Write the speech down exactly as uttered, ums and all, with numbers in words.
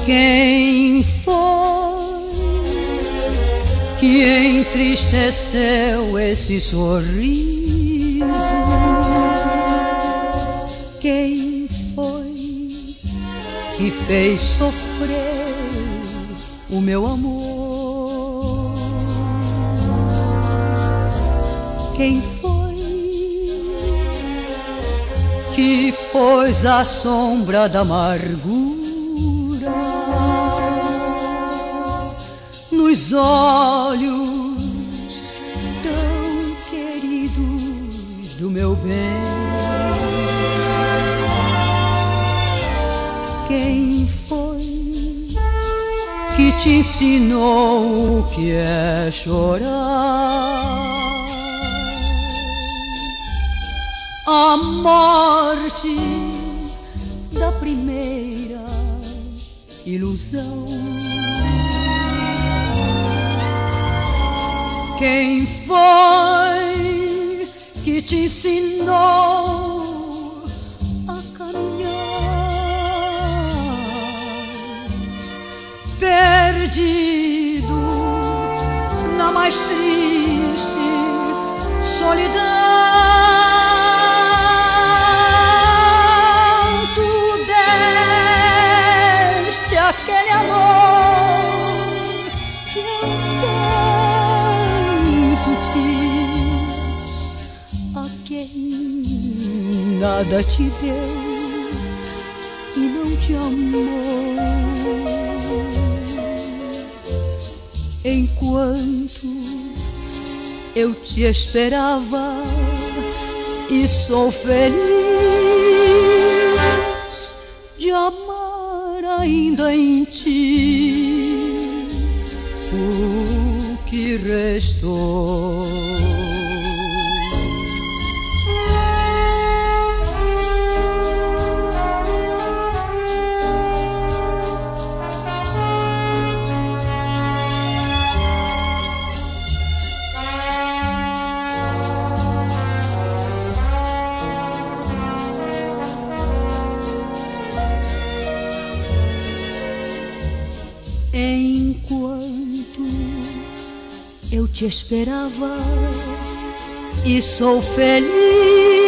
Quem foi que entristeceu esse sorriso? Quem foi que fez sofrer o meu amor? Quem foi que pôs a sombra da amargura nos olhos tão queridos do meu bem? Quem foi que te ensinou o que é chorar? A morte da primeira ilusão. Quem foi que te ensinou a caminhar perdido na mais triste solidão? Tu deste aquele amor que eu nada te deu e não te amou. Enquanto eu te esperava e sou feliz de amar ainda em ti o que restou. Enquanto eu te esperava e sou feliz